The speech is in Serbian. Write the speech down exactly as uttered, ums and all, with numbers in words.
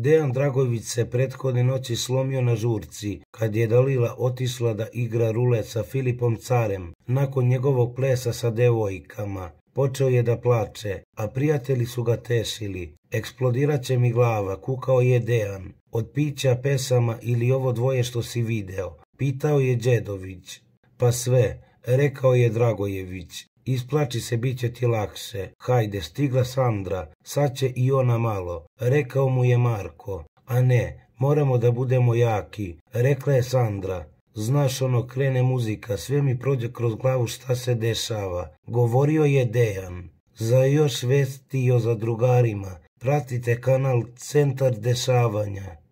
Dejan Dragojević se prethodne noći slomio na žurci, kad je Dalila otišla da igra rulet sa Filipom Carem, nakon njegovog plesa sa devojkama. Počeo je da plače, a prijatelji su ga tešili. Eksplodirat će mi glava, kukao je Dejan. Od pića, pesama ili ovo dvoje što si video? Pitao je Đedović. Pa sve, rekao je Dragojević. Isplači se, bit će ti lakše. Hajde, stigla Sandra, sad će i ona malo, rekao mu je Marko. A ne, moramo da budemo jaki, rekla je Sandra. Znaš, ono, krene muzika, sve mi prođe kroz glavu šta se dešava, govorio je Dejan. Za još vesti o zadrugarima, pratite kanal Centar dešavanja.